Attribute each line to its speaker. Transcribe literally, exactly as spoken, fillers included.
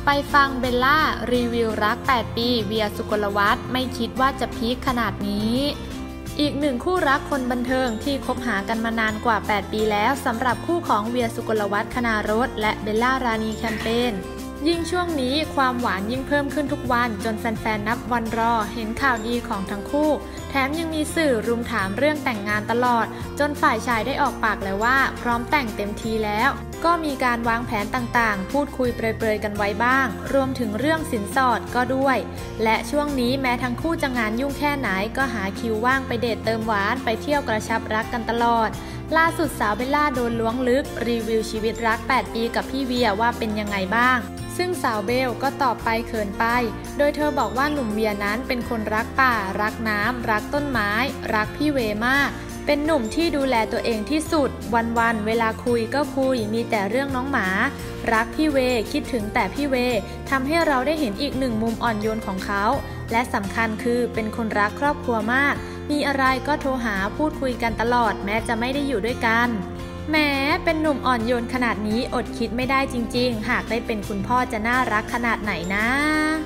Speaker 1: ไปฟังเบลล่ารีวิวรักแปดปีเวียสุกลวัฒน์ไม่คิดว่าจะพีคขนาดนี้อีกหนึ่งคู่รักคนบันเทิงที่คบหากันมานานกว่าแปดปีแล้วสำหรับคู่ของเวียสุกลวัฒน์คณารสและเบลล่ารานีแคมเปญยิ่งช่วงนี้ความหวานยิ่งเพิ่มขึ้นทุกวันจนแฟนๆนับวันรอเห็นข่าวดีของทั้งคู่แถมยังมีสื่อรุมถามเรื่องแต่งงานตลอดจนฝ่ายชายได้ออกปากแล้วว่าพร้อมแต่งเต็มทีแล้วก็มีการวางแผนต่างๆพูดคุยเปรยๆกันไว้บ้างรวมถึงเรื่องสินสอดก็ด้วยและช่วงนี้แม้ทั้งคู่จะงานยุ่งแค่ไหนก็หาคิวว่างไปเดทเติมหวานไปเที่ยวกระชับรักกันตลอดล่าสุดสาวเบลล่าโดนล้วงลึกรีวิวชีวิตรักแปดปีกับพี่เวียว่าเป็นยังไงบ้างซึ่งสาวเบลก็ตอบไปเขินไปโดยเธอบอกว่าหนุ่มเวียนั้นเป็นคนรักป่ารักน้ำรักต้นไม้รักพี่เวมากเป็นหนุ่มที่ดูแลตัวเองที่สุดวันๆเวลาคุยก็คุยมีแต่เรื่องน้องหมารักพี่เวคิดถึงแต่พี่เวทำให้เราได้เห็นอีกหนึ่งมุมอ่อนโยนของเขาและสำคัญคือเป็นคนรักครอบครัวมากมีอะไรก็โทรหาพูดคุยกันตลอดแม้จะไม่ได้อยู่ด้วยกันแม้เป็นหนุ่มอ่อนโยนขนาดนี้อดคิดไม่ได้จริงๆหากได้เป็นคุณพ่อจะน่ารักขนาดไหนนะ